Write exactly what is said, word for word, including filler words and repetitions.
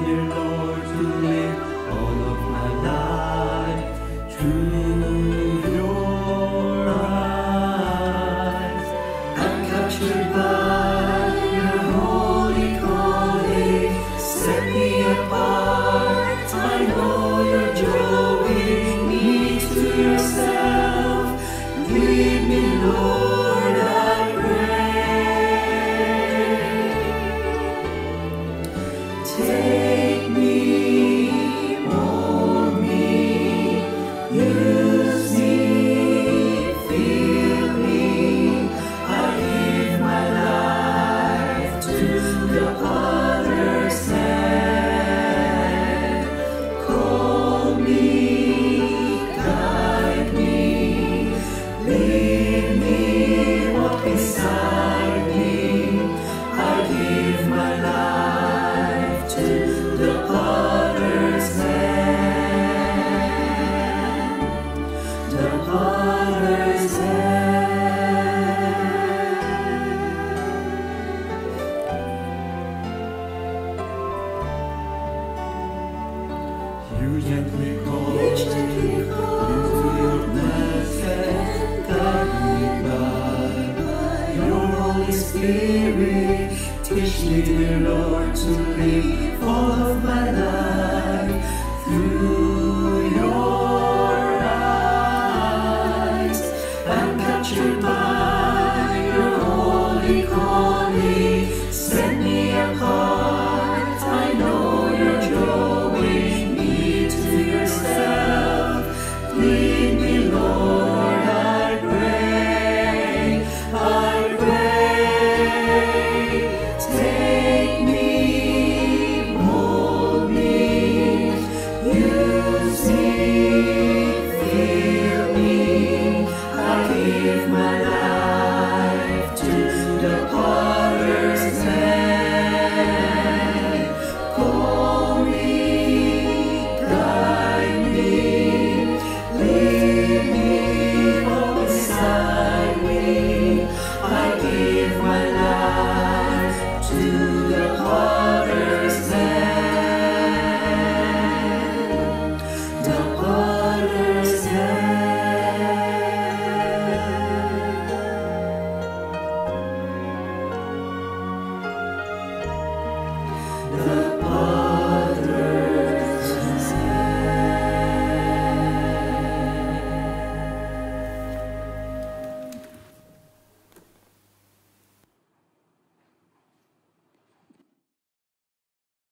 dear Lord, to live all of my life through your eyes. I'm captured by your holy calling, set me apart. I know you're drawing me to yourself. Lead me, Lord, I pray. Take me, mold me, use me, fill me. I give my life to the Father's hand. Call me, guide me, lead me, walk beside me. I give my life to the Potter's hand, the Potter's hand. You gently call me into your blessed, guide me by your Holy Spirit. Teach me, dear Lord, to live all of my life